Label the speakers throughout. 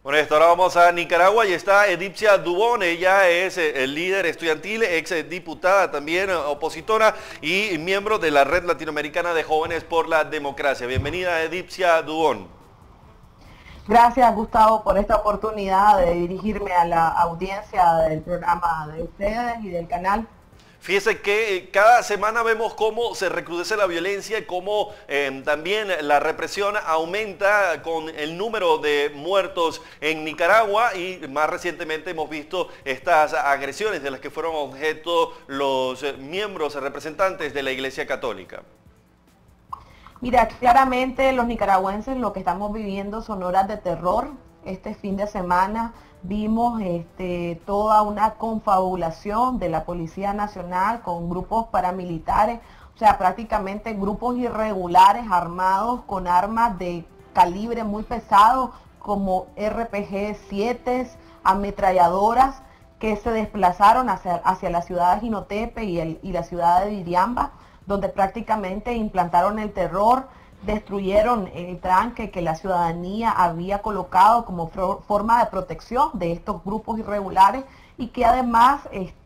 Speaker 1: Bueno, esto ahora vamos a Nicaragua y está Edipcia Dubón. Ella es el líder estudiantil, ex diputada también, opositora y miembro de la Red Latinoamericana de Jóvenes por la Democracia. Bienvenida, Edipcia Dubón.
Speaker 2: Gracias, Gustavo, por esta oportunidad de dirigirme a la audiencia del programa de ustedes y del canal.
Speaker 1: Fíjese que cada semana vemos cómo se recrudece la violencia y cómo también la represión aumenta con el número de muertos en Nicaragua, y más recientemente hemos visto estas agresiones de las que fueron objeto los miembros representantes de la Iglesia Católica.
Speaker 2: Mira, claramente los nicaragüenses lo que estamos viviendo son horas de terror. Este fin de semana vimos toda una confabulación de la Policía Nacional con grupos paramilitares, o sea, prácticamente grupos irregulares armados con armas de calibre muy pesado como RPG-7, ametralladoras, que se desplazaron hacia la ciudad de Jinotepe y la ciudad de Diriamba, donde prácticamente implantaron el terror, destruyeron el tranque que la ciudadanía había colocado como forma de protección de estos grupos irregulares, y que además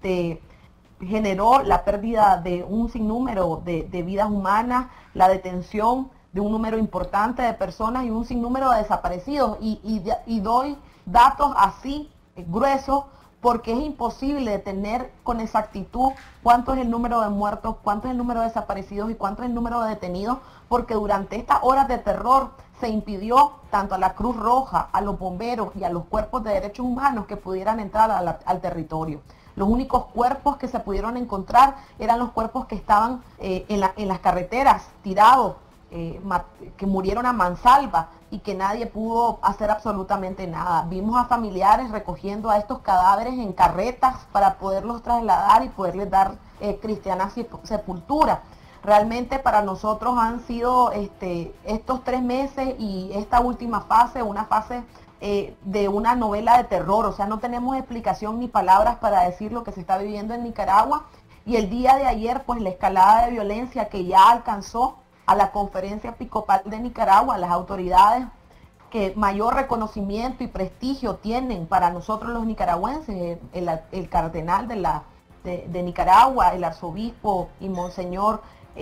Speaker 2: generó la pérdida de un sinnúmero de vidas humanas, la detención de un número importante de personas y un sinnúmero de desaparecidos. Y doy datos así gruesos porque es imposible detener con exactitud cuánto es el número de muertos, cuánto es el número de desaparecidos y cuánto es el número de detenidos, porque durante estas horas de terror se impidió tanto a la Cruz Roja, a los bomberos y a los cuerpos de derechos humanos que pudieran entrar al territorio. Los únicos cuerpos que se pudieron encontrar eran los cuerpos que estaban en las carreteras, tirados, que murieron a mansalva y que nadie pudo hacer absolutamente nada. Vimos a familiares recogiendo a estos cadáveres en carretas para poderlos trasladar y poderles dar cristiana sepultura. Realmente para nosotros han sido estos 3 meses y esta última fase, una fase de una novela de terror. O sea, no tenemos explicación ni palabras para decir lo que se está viviendo en Nicaragua. Y el día de ayer, pues la escalada de violencia que ya alcanzó a la Conferencia Episcopal de Nicaragua, las autoridades que mayor reconocimiento y prestigio tienen para nosotros los nicaragüenses, el cardenal de Nicaragua, el arzobispo y monseñor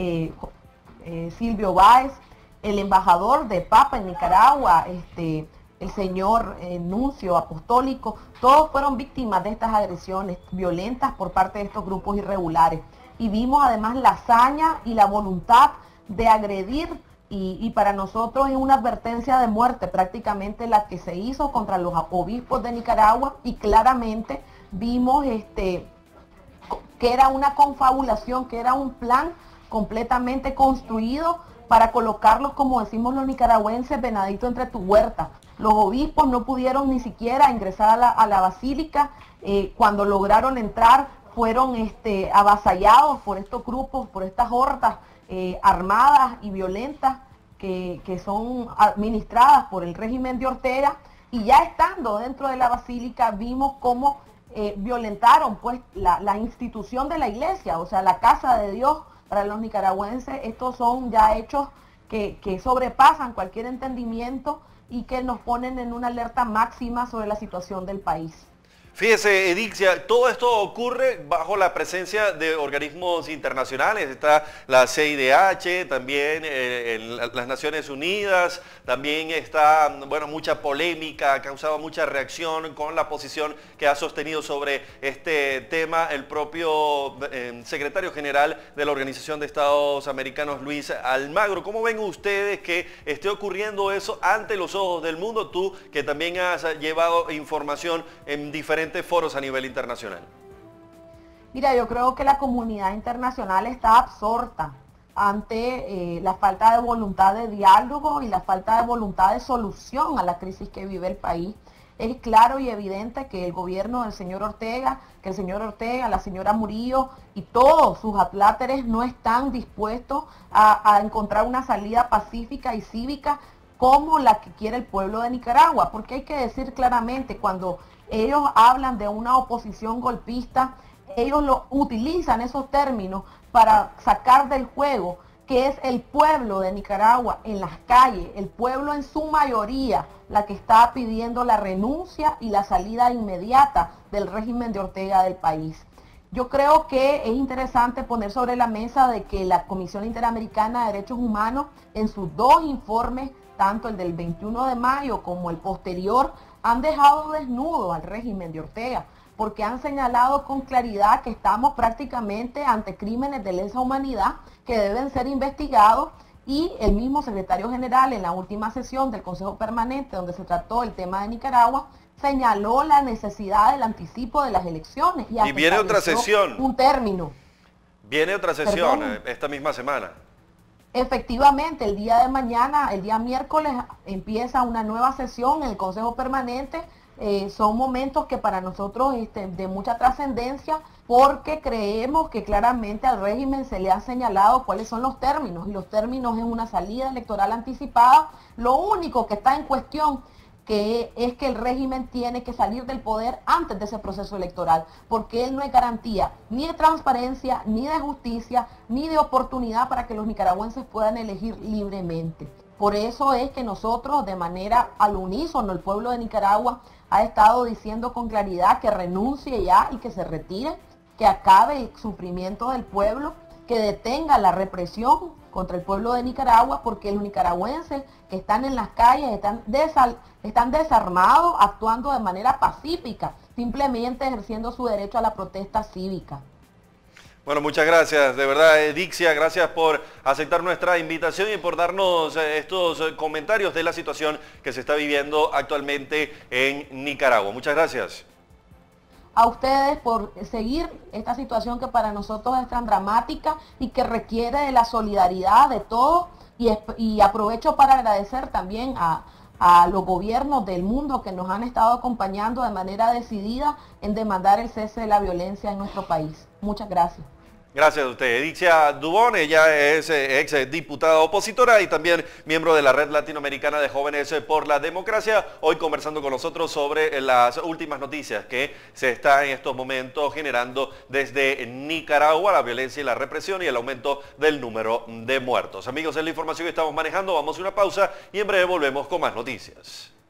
Speaker 2: Silvio Báez, el embajador de Papa en Nicaragua, el señor nuncio apostólico, todos fueron víctimas de estas agresiones violentas por parte de estos grupos irregulares. Y vimos además la hazaña y la voluntad de agredir, y para nosotros es una advertencia de muerte prácticamente la que se hizo contra los obispos de Nicaragua, y claramente vimos que era una confabulación, que era un plan completamente construido para colocarlos, como decimos los nicaragüenses, venadito entre tu huerta. Los obispos no pudieron ni siquiera ingresar a la basílica. Cuando lograron entrar fueron avasallados por estos grupos, por estas hordas armadas y violentas que son administradas por el régimen de Ortega. Y ya estando dentro de la basílica vimos cómo violentaron pues la institución de la iglesia, o sea, la casa de Dios. Para los nicaragüenses estos son ya hechos que sobrepasan cualquier entendimiento y que nos ponen en una alerta máxima sobre la situación del país.
Speaker 1: Fíjese, Edipcia, todo esto ocurre bajo la presencia de organismos internacionales. Está la CIDH, también las Naciones Unidas, también está, bueno, mucha polémica, ha causado mucha reacción con la posición que ha sostenido sobre este tema el propio secretario general de la Organización de Estados Americanos, Luis Almagro. ¿Cómo ven ustedes que esté ocurriendo eso ante los ojos del mundo? Tú, que también has llevado información en diferentes foros a nivel internacional.
Speaker 2: Mira, yo creo que la comunidad internacional está absorta ante la falta de voluntad de diálogo y la falta de voluntad de solución a la crisis que vive el país. Es claro y evidente que el gobierno del señor Ortega, la señora Murillo y todos sus adláteres no están dispuestos a encontrar una salida pacífica y cívica como la que quiere el pueblo de Nicaragua, porque hay que decir claramente, cuando ellos hablan de una oposición golpista, ellos utilizan esos términos para sacar del juego que es el pueblo de Nicaragua en las calles, el pueblo en su mayoría, la que está pidiendo la renuncia y la salida inmediata del régimen de Ortega del país. Yo creo que es interesante poner sobre la mesa de que la Comisión Interamericana de Derechos Humanos, en sus dos informes, tanto el del 21 de mayo como el posterior, han dejado desnudo al régimen de Ortega, porque han señalado con claridad que estamos prácticamente ante crímenes de lesa humanidad que deben ser investigados, y el mismo secretario general en la última sesión del Consejo Permanente, donde se trató el tema de Nicaragua, señaló la necesidad del anticipo de las elecciones.
Speaker 1: Y viene otra sesión.
Speaker 2: Un término.
Speaker 1: Viene otra sesión esta misma semana.
Speaker 2: Efectivamente, el día de mañana, el día miércoles, empieza una nueva sesión en el Consejo Permanente. Son momentos que para nosotros de mucha trascendencia, porque creemos que claramente al régimen se le ha señalado cuáles son los términos, y los términos es una salida electoral anticipada. Lo único que está en cuestión es que el régimen tiene que salir del poder antes de ese proceso electoral, porque él no es garantía ni de transparencia, ni de justicia, ni de oportunidad para que los nicaragüenses puedan elegir libremente. Por eso es que nosotros, de manera al unísono, el pueblo de Nicaragua ha estado diciendo con claridad que renuncie ya y que se retire, que acabe el sufrimiento del pueblo, que detenga la represión contra el pueblo de Nicaragua, porque los nicaragüenses que están en las calles están desarmados, actuando de manera pacífica, simplemente ejerciendo su derecho a la protesta cívica.
Speaker 1: Bueno, muchas gracias, de verdad, Dixia, gracias por aceptar nuestra invitación y por darnos estos comentarios de la situación que se está viviendo actualmente en Nicaragua. Muchas gracias.
Speaker 2: A ustedes por seguir esta situación que para nosotros es tan dramática y que requiere de la solidaridad de todos, y aprovecho para agradecer también a los gobiernos del mundo que nos han estado acompañando de manera decidida en demandar el cese de la violencia en nuestro país. Muchas gracias.
Speaker 1: Gracias a usted. Dixia Dubón, ella es ex diputada opositora y también miembro de la Red Latinoamericana de Jóvenes por la Democracia, hoy conversando con nosotros sobre las últimas noticias que se está en estos momentos generando desde Nicaragua, la violencia y la represión y el aumento del número de muertos. Amigos, es la información que estamos manejando, vamos a una pausa y en breve volvemos con más noticias.